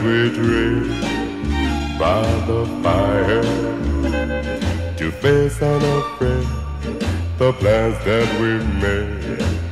we drink by the fire to face unafraid the plans that we made.